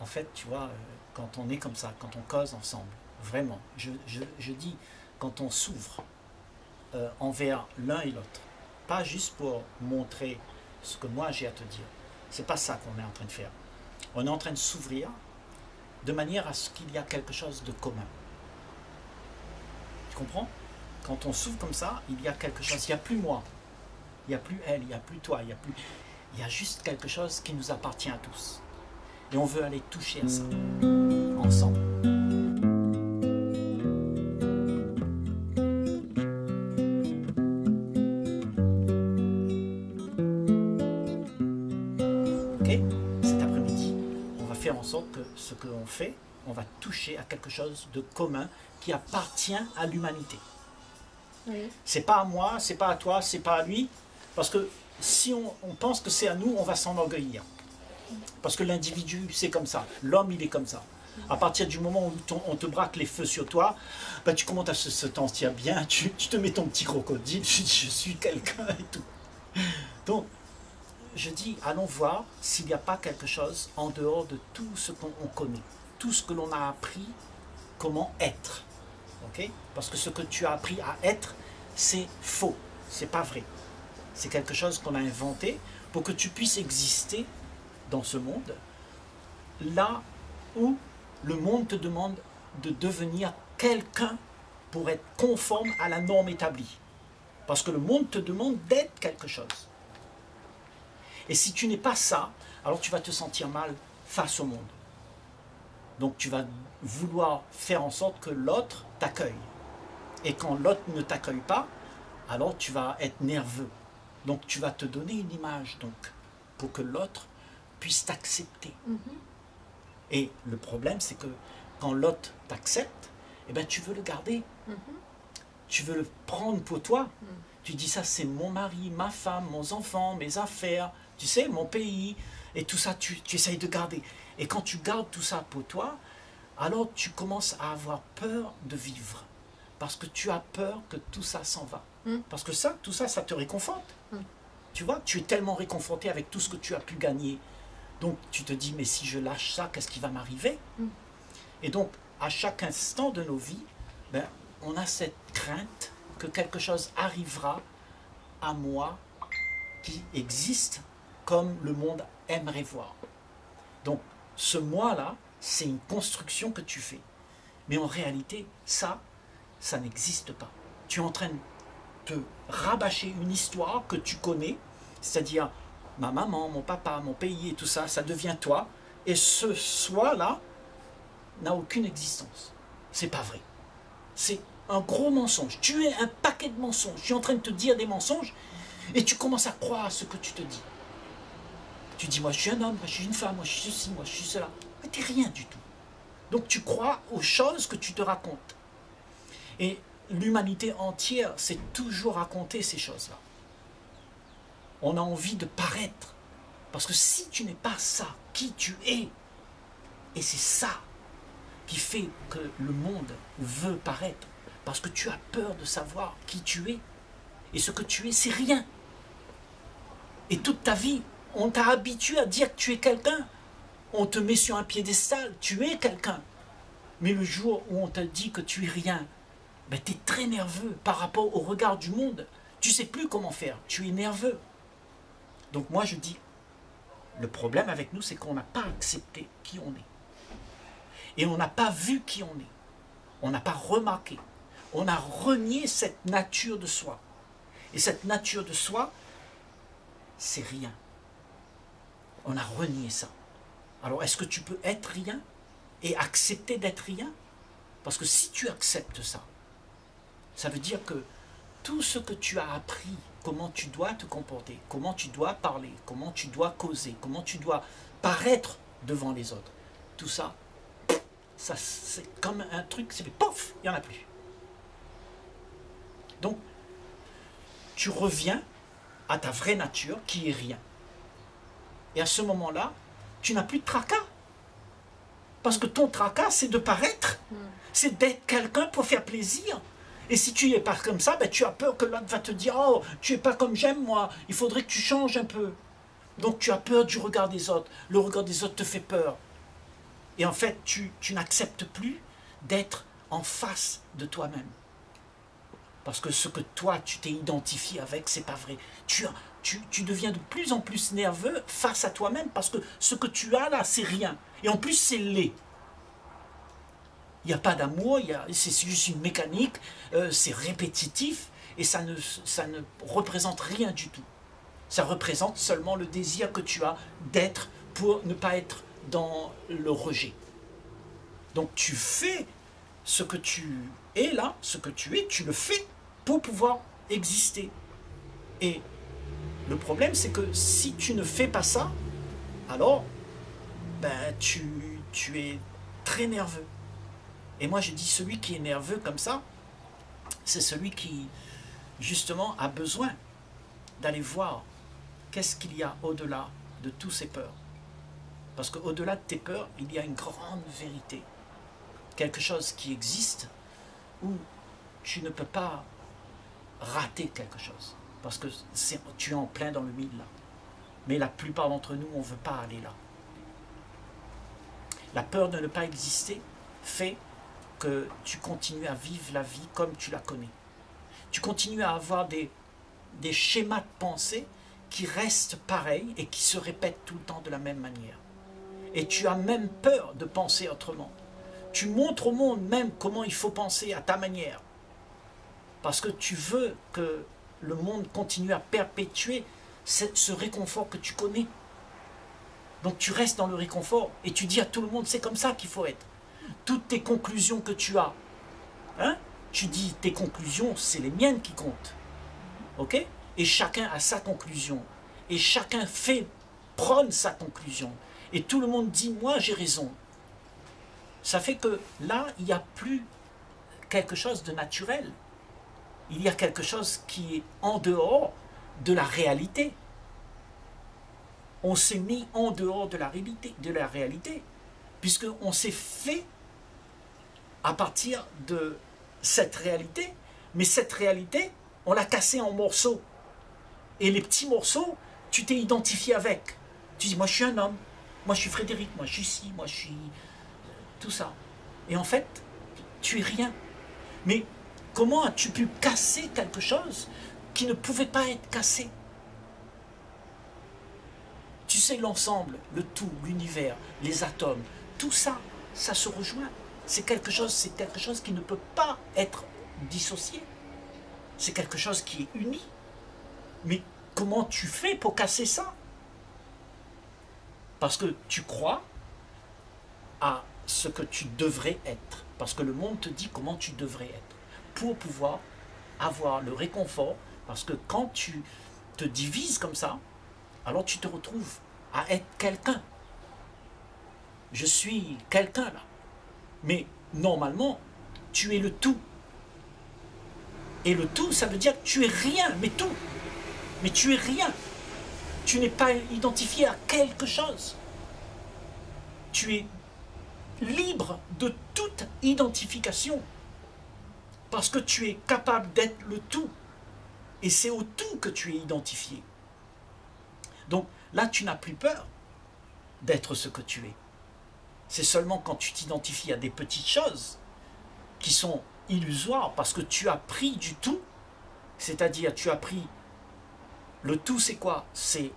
en fait, tu vois, quand on est comme ça, quand on cause ensemble, vraiment, je dis, quand on s'ouvre envers l'un et l'autre, pas juste pour montrer ce que moi j'ai à te dire, c'est pas ça qu'on est en train de faire. On est en train de s'ouvrir de manière à ce qu'il y a quelque chose de commun. Tu comprends? Quand on s'ouvre comme ça, il y a quelque chose, il n'y a plus moi, il n'y a plus elle, il n'y a plus toi, il y a juste quelque chose qui nous appartient à tous. Et on veut aller toucher à ça, ensemble. Ok? Cet après-midi, on va faire en sorte que ce qu'on fait, on va toucher à quelque chose de commun qui appartient à l'humanité. Oui. C'est pas à moi, c'est pas à toi, c'est pas à lui, parce que si on pense que c'est à nous, on va s'enorgueillir. Parce que l'individu, c'est comme ça. L'homme, il est comme ça. À partir du moment où on te braque les feux sur toi, bah, tu commences à se sentir bien, tu te mets ton petit crocodile, tu dis je suis quelqu'un et tout. Donc, je dis, allons voir s'il n'y a pas quelque chose en dehors de tout ce qu'on connaît, tout ce que l'on a appris, comment être. Okay? Parce que ce que tu as appris à être, c'est faux, c'est pas vrai. C'est quelque chose qu'on a inventé pour que tu puisses exister dans ce monde, là où le monde te demande de devenir quelqu'un pour être conforme à la norme établie. Parce que le monde te demande d'être quelque chose. Et si tu n'es pas ça, alors tu vas te sentir mal face au monde. Donc tu vas vouloir faire en sorte que l'autre t'accueille. Et quand l'autre ne t'accueille pas, alors tu vas être nerveux. Donc tu vas te donner une image donc, pour que l'autre puisse t'accepter. Et le problème, c'est que quand l'autre t'accepte, eh ben, tu veux le garder. Tu veux le prendre pour toi. Tu dis ça, c'est mon mari, ma femme, mes enfants, mes affaires, tu sais, mon pays. Et tout ça, tu essayes de garder. Et quand tu gardes tout ça pour toi, alors tu commences à avoir peur de vivre. Parce que tu as peur que tout ça s'en va. Parce que ça, tout ça, ça te réconforte. Tu vois, tu es tellement réconforté avec tout ce que tu as pu gagner. Donc tu te dis, mais si je lâche ça, qu'est-ce qui va m'arriver? Et donc, à chaque instant de nos vies, ben, on a cette crainte que quelque chose arrivera à moi qui existe comme le monde aimerait voir. Donc, ce moi-là, c'est une construction que tu fais. Mais en réalité, ça n'existe pas. Tu es en train de te rabâcher une histoire que tu connais, c'est-à-dire ma maman, mon papa, mon pays et tout ça, ça devient toi. Et ce soi-là n'a aucune existence. C'est pas vrai. C'est un gros mensonge. Tu es un paquet de mensonges. Je suis en train de te dire des mensonges et tu commences à croire à ce que tu te dis. Tu dis, moi je suis un homme, moi je suis une femme, moi je suis ceci, moi je suis cela. Mais tu n'es rien du tout. Donc tu crois aux choses que tu te racontes. Et l'humanité entière s'est toujours raconté ces choses-là. On a envie de paraître. Parce que si tu n'es pas ça, qui tu es, et c'est ça qui fait que le monde veut paraître, parce que tu as peur de savoir qui tu es. Et ce que tu es, c'est rien. Et toute ta vie, on t'a habitué à dire que tu es quelqu'un. On te met sur un piédestal, tu es quelqu'un. Mais le jour où on te dit que tu es rien, ben tu es très nerveux par rapport au regard du monde. Tu ne sais plus comment faire, tu es nerveux. Donc moi je dis, le problème avec nous, c'est qu'on n'a pas accepté qui on est. Et on n'a pas vu qui on est. On n'a pas remarqué. On a renié cette nature de soi. Et cette nature de soi, c'est rien. On a renié ça. Alors est-ce que tu peux être rien et accepter d'être rien? Parce que si tu acceptes ça, ça veut dire que tout ce que tu as appris, comment tu dois te comporter, comment tu dois parler, comment tu dois causer, comment tu dois paraître devant les autres, tout ça, ça c'est comme un truc, c'est pof, il n'y en a plus. Donc, tu reviens à ta vraie nature qui est rien. Et à ce moment-là, tu n'as plus de tracas. Parce que ton tracas, c'est de paraître, c'est d'être quelqu'un pour faire plaisir. Et si tu n'es pas comme ça, ben, tu as peur que l'autre va te dire « Oh, tu n'es pas comme j'aime moi, il faudrait que tu changes un peu. » Donc tu as peur du regard des autres. Le regard des autres te fait peur. Et en fait, tu n'acceptes plus d'être en face de toi-même. Parce que ce que toi, tu t'es identifié avec, c'est pas vrai. Tu deviens de plus en plus nerveux face à toi-même parce que ce que tu as là, c'est rien. Et en plus, c'est laid. Il n'y a pas d'amour, c'est juste une mécanique, c'est répétitif et ça ne représente rien du tout. Ça représente seulement le désir que tu as d'être pour ne pas être dans le rejet. Donc tu fais ce que tu es là, ce que tu es, tu le fais pour pouvoir exister. Et le problème, c'est que si tu ne fais pas ça, alors ben, tu es très nerveux. Et moi je dis, celui qui est nerveux comme ça, c'est celui qui justement a besoin d'aller voir qu'est-ce qu'il y a au-delà de toutes ces peurs. Parce qu'au-delà de tes peurs, il y a une grande vérité. Quelque chose qui existe où tu ne peux pas rater quelque chose. Parce que tu es en plein dans le mille là. Mais la plupart d'entre nous, on ne veut pas aller là. La peur de ne pas exister fait que tu continues à vivre la vie comme tu la connais. Tu continues à avoir des schémas de pensée qui restent pareils et qui se répètent tout le temps de la même manière. Et tu as même peur de penser autrement. Tu montres au monde même comment il faut penser à ta manière. Parce que tu veux que le monde continue à perpétuer ce réconfort que tu connais. Donc tu restes dans le réconfort et tu dis à tout le monde, c'est comme ça qu'il faut être. Toutes tes conclusions que tu as, hein, tu dis tes conclusions, c'est les miennes qui comptent. Ok? Et chacun a sa conclusion. Et chacun prône sa conclusion. Et tout le monde dit, moi j'ai raison. Ça fait que là, il n'y a plus quelque chose de naturel. Il y a quelque chose qui est en dehors de la réalité. On s'est mis en dehors de la réalité, puisqu'on s'est fait à partir de cette réalité, mais cette réalité, on l'a cassée en morceaux. Et les petits morceaux, tu t'es identifié avec. Tu dis, moi je suis un homme, moi je suis Frédéric, moi je suis ci, moi je suis... tout ça. Et en fait, tu es rien. Mais comment as-tu pu casser quelque chose qui ne pouvait pas être cassé? Tu sais, l'ensemble, le tout, l'univers, les atomes, tout ça, ça se rejoint. C'est quelque chose qui ne peut pas être dissocié. C'est quelque chose qui est uni. Mais comment tu fais pour casser ça? Parce que tu crois à ce que tu devrais être. Parce que le monde te dit comment tu devrais être. Pour pouvoir avoir le réconfort. Parce que quand tu te divises comme ça, alors tu te retrouves à être quelqu'un. Je suis quelqu'un là. Mais normalement, tu es le tout. Et le tout, ça veut dire que tu es rien, mais tout. Mais tu es rien. Tu n'es pas identifié à quelque chose. Tu es libre de toute identification. Parce que tu es capable d'être le tout. Et c'est au tout que tu es identifié. Donc là, tu n'as plus peur d'être ce que tu es. C'est seulement quand tu t'identifies à des petites choses qui sont illusoires parce que tu as pris du tout, c'est-à-dire tu as pris le tout, c'est quoi? C'est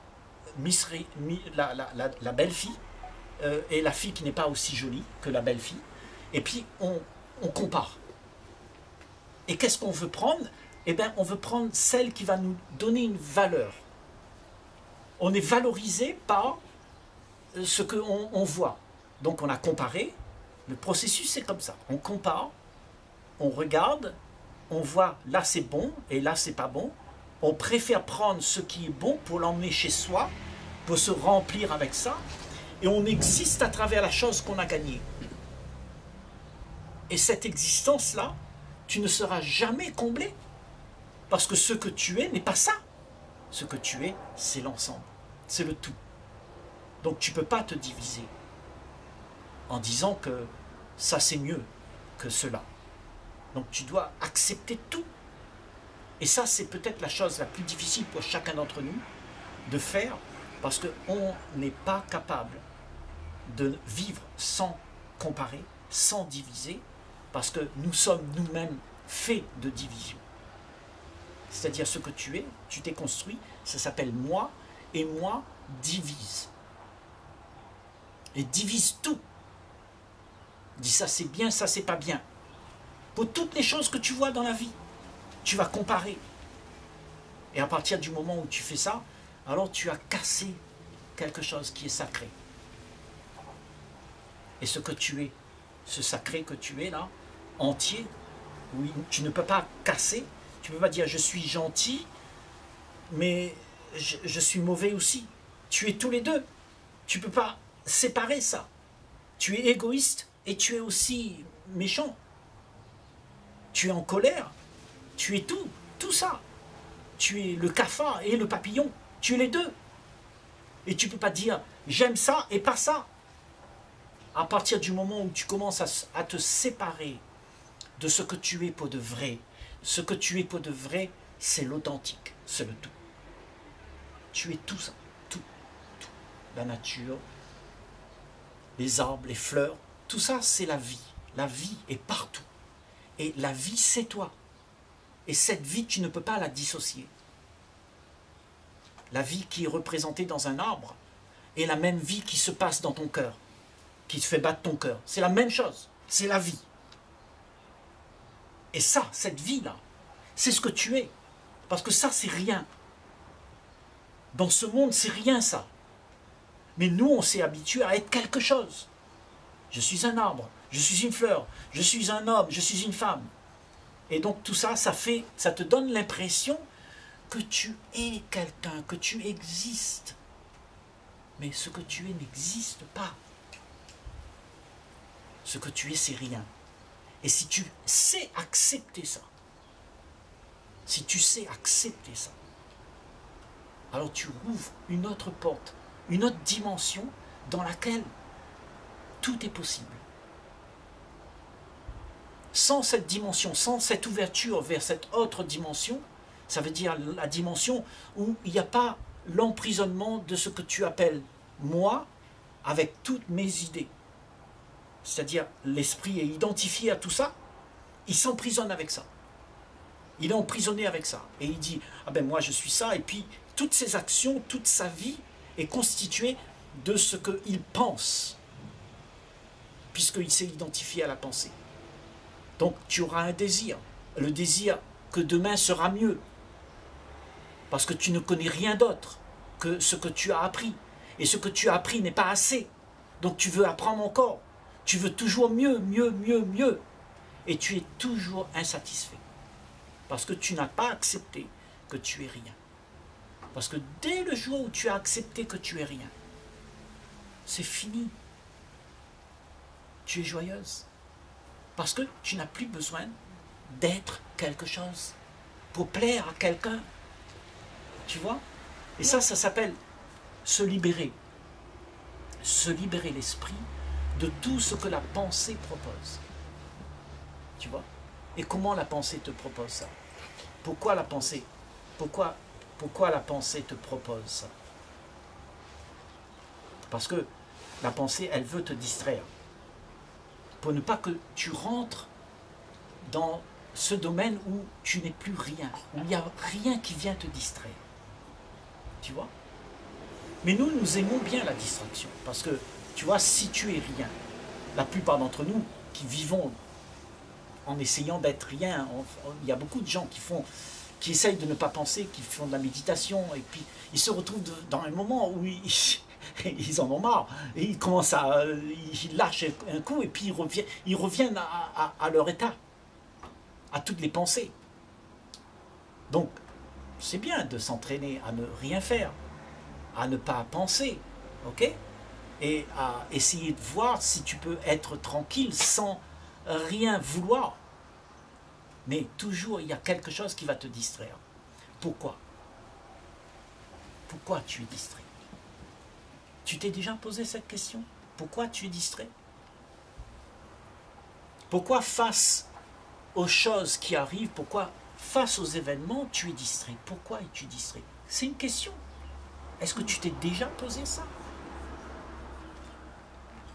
la belle-fille et la fille qui n'est pas aussi jolie que la belle-fille. Et puis on compare. Et qu'est-ce qu'on veut prendre? Eh bien, on veut prendre celle qui va nous donner une valeur. On est valorisé par ce qu'on voit. Donc on a comparé, le processus c'est comme ça, on compare, on regarde, on voit là c'est bon et là c'est pas bon, on préfère prendre ce qui est bon pour l'emmener chez soi, pour se remplir avec ça, et on existe à travers la chose qu'on a gagnée. Et cette existence-là, tu ne seras jamais comblé, parce que ce que tu es n'est pas ça. Ce que tu es, c'est l'ensemble, c'est le tout. Donc tu ne peux pas te diviser en disant que ça c'est mieux que cela. Donc tu dois accepter tout. Et ça c'est peut-être la chose la plus difficile pour chacun d'entre nous de faire, parce qu'on n'est pas capable de vivre sans comparer, sans diviser, parce que nous sommes nous-mêmes faits de division. C'est-à-dire ce que tu es, tu t'es construit, ça s'appelle moi, et moi divise. Et divise tout. Dis ça c'est bien, ça c'est pas bien. Pour toutes les choses que tu vois dans la vie, tu vas comparer. Et à partir du moment où tu fais ça, alors tu as cassé quelque chose qui est sacré. Et ce que tu es, ce sacré que tu es là, entier, oui, tu ne peux pas casser, tu ne peux pas dire je suis gentil, mais je suis mauvais aussi. Tu es tous les deux. Tu ne peux pas séparer ça. Tu es égoïste et tu es aussi méchant. Tu es en colère, tu es tout ça. Tu es le cafard et le papillon, tu es les deux. Et tu ne peux pas dire j'aime ça et pas ça. À partir du moment où tu commences à te séparer de ce que tu es pour de vrai, ce que tu es pour de vrai, c'est l'authentique, c'est le tout. Tu es tout ça, tout. La nature, les arbres, les fleurs, tout ça c'est la vie. La vie est partout. Et la vie c'est toi. Et cette vie tu ne peux pas la dissocier. La vie qui est représentée dans un arbre est la même vie qui se passe dans ton cœur, qui te fait battre ton cœur. C'est la même chose, c'est la vie. Et ça, cette vie-là, c'est ce que tu es. Parce que ça, c'est rien. Dans ce monde, c'est rien ça. Mais nous, on s'est habitué à être quelque chose. Je suis un arbre, je suis une fleur, je suis un homme, je suis une femme. Et donc tout ça, ça te donne l'impression que tu es quelqu'un, que tu existes. Mais ce que tu es n'existe pas. Ce que tu es, c'est rien. Et si tu sais accepter ça, si tu sais accepter ça, alors tu ouvres une autre porte, une autre dimension dans laquelle tout est possible. Sans cette dimension, sans cette ouverture vers cette autre dimension, ça veut dire la dimension où il n'y a pas l'emprisonnement de ce que tu appelles moi avec toutes mes idées. C'est-à-dire l'esprit est identifié à tout ça, il s'emprisonne avec ça. Il est emprisonné avec ça. Et il dit, ah ben moi je suis ça, et puis toutes ses actions, toute sa vie est constituée de ce qu'il pense, puisqu'il s'est identifié à la pensée. Donc tu auras un désir, le désir que demain sera mieux, parce que tu ne connais rien d'autre que ce que tu as appris. Et ce que tu as appris n'est pas assez. Donc tu veux apprendre encore. Tu veux toujours mieux, mieux, mieux, mieux. Et tu es toujours insatisfait. Parce que tu n'as pas accepté que tu es rien. Parce que dès le jour où tu as accepté que tu es rien, c'est fini. Tu es joyeuse. Parce que tu n'as plus besoin d'être quelque chose pour plaire à quelqu'un. Tu vois? Et ça s'appelle se libérer. Se libérer l'esprit de tout ce que la pensée propose. Tu vois? Et comment la pensée te propose ça? Pourquoi la pensée? Pourquoi la pensée te propose ça? Parce que la pensée, elle veut te distraire. Pour ne pas que tu rentres dans ce domaine où tu n'es plus rien, où il n'y a rien qui vient te distraire. Tu vois? Mais nous aimons bien la distraction. Parce que, tu vois, si tu es rien, la plupart d'entre nous qui vivons en essayant d'être rien, il y a beaucoup de gens qui essayent de ne pas penser, qui font de la méditation, et puis ils se retrouvent dans un moment où ils en ont marre, et ils lâchent un coup, et puis ils reviennent à leur état, à toutes les pensées. Donc, c'est bien de s'entraîner à ne rien faire, à ne pas penser, ok? Et à essayer de voir si tu peux être tranquille sans rien vouloir. Mais toujours, il y a quelque chose qui va te distraire. Pourquoi? Pourquoi tu es distrait? Tu t'es déjà posé cette question? Pourquoi tu es distrait? Pourquoi face aux choses qui arrivent, pourquoi face aux événements, tu es distrait? Pourquoi es-tu distrait? C'est une question. Est-ce que tu t'es déjà posé ça?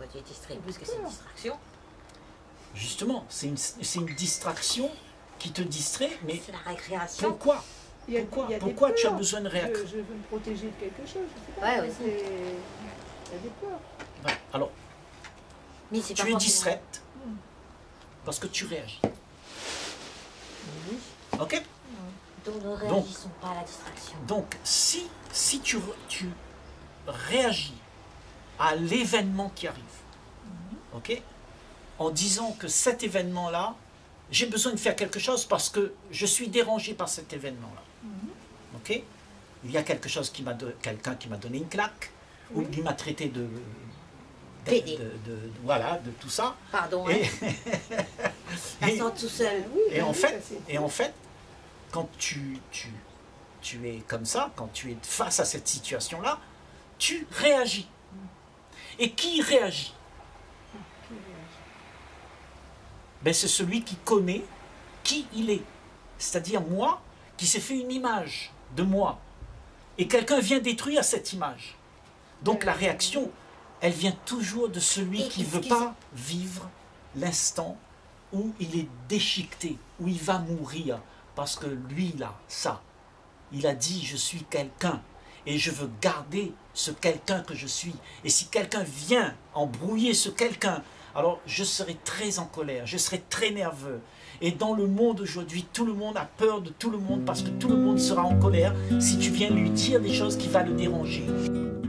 pourquoi tu es distrait? Parce que c'est une distraction. Justement, c'est une distraction qui te distrait, mais c'est la récréation. Pourquoi? Pourquoi tu as besoin de réaction? Je veux me protéger de quelque chose. Je sais pas, ouais, aussi. Il y a des peurs. Ouais, alors, mais tu es distraite parce que tu réagis. Oui. Ok? Donc ne réagissons pas à la distraction. Donc, si tu réagis à l'événement qui arrive, ok? En disant que cet événement-là, j'ai besoin de faire quelque chose parce que je suis dérangé par cet événement-là. Ok? Il y a quelqu'un qui m'a donné une claque, ou qui m'a traité de tout ça. Pardon. Et, tout seul. Et en fait, quand tu es comme ça, quand tu es face à cette situation-là, tu réagis. Et qui réagit? Ben, c'est celui qui connaît qui il est. C'est-à-dire moi, qui s'est fait une image de moi. Et quelqu'un vient détruire cette image. Donc la réaction, elle vient toujours de celui qui ne veut pas vivre l'instant où il est déchiqueté, où il va mourir. Parce que lui, là, ça, il a dit, je suis quelqu'un. Et je veux garder ce quelqu'un que je suis. Et si quelqu'un vient embrouiller ce quelqu'un, alors je serai très en colère, je serai très nerveux. Et dans le monde aujourd'hui, tout le monde a peur de tout le monde parce que tout le monde sera en colère si tu viens lui dire des choses qui vont le déranger.